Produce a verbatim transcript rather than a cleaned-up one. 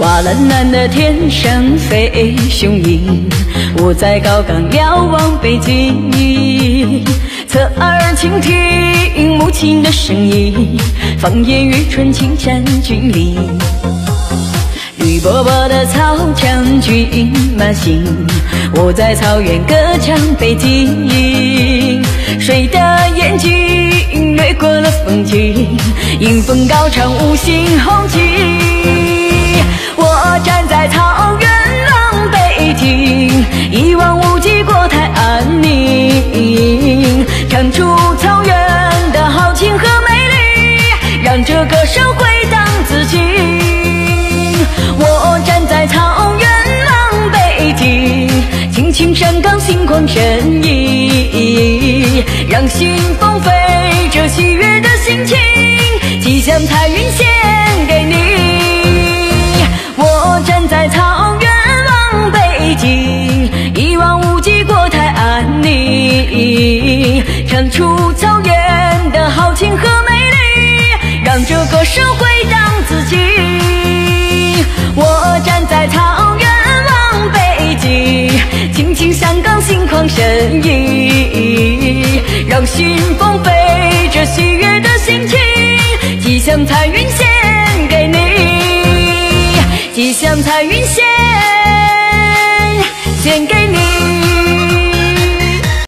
瓦蓝蓝的天上飞雄鹰，我在高岗瞭望北京。侧耳倾听母亲的声音，放眼欲穿青山峻岭。绿波波的草场骏马行，我在草原歌唱北京。谁的眼睛掠过了风景，迎风高唱五星红旗。我站在草原望北京，一望无际国泰安宁，唱出草原的豪情和美丽，让这歌声回荡自己。我站在草原望北京，轻轻山岗心旷神怡，让心放飞这喜悦的心情，吉祥彩云献给你。我站在草原望北京，一望无际国泰安宁，唱出草原的豪情和美丽，让这歌声回荡自己。我站在草原望北京，轻轻山岗心旷神怡，让心放飞这喜悦的心情，吉祥彩云献给你，吉祥彩云献献给你。